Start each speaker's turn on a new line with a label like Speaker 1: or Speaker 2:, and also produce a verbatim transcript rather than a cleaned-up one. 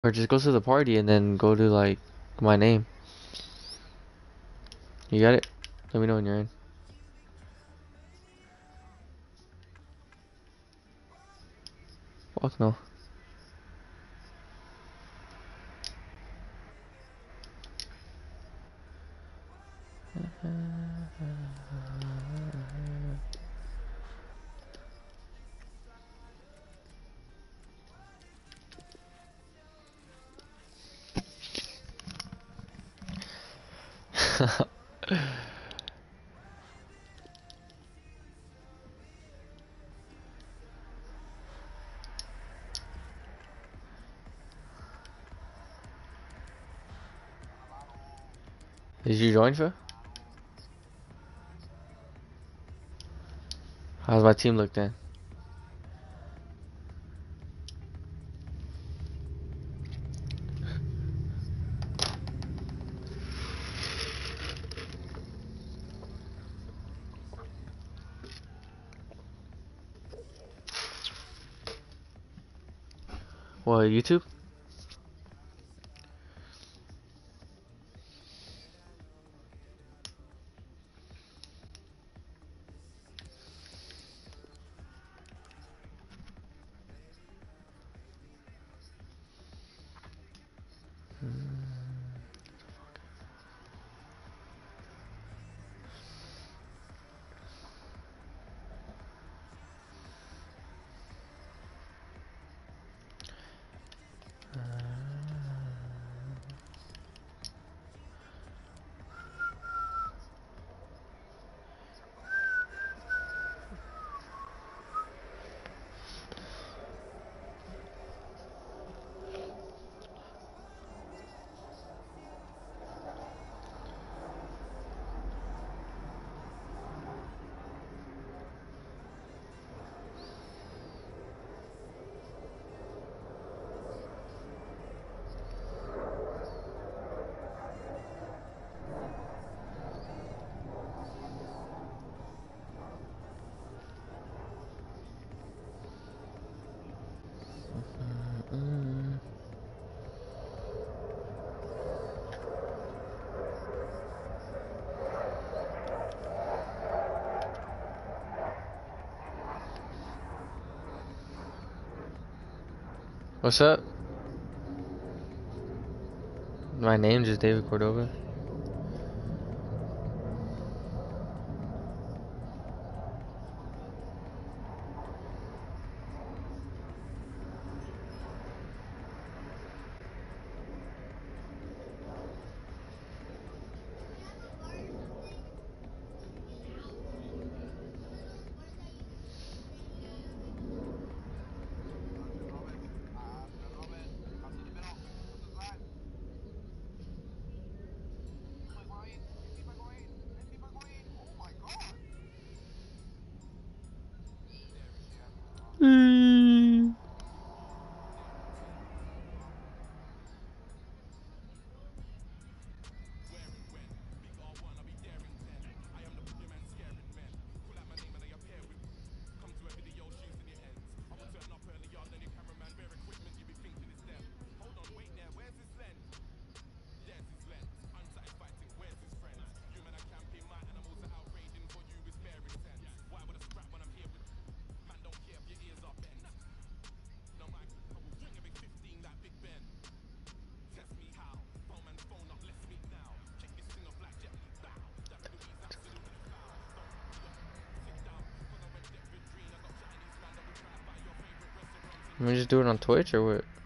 Speaker 1: Or just go to the party and then go to like my name. You got it? Let me know when you're in. Fuck no. Did you join, Phil? How's my team look then? What, YouTube? Mm. What's up? My name's just David Cordova. Mm. Let me just do it on Twitch or what?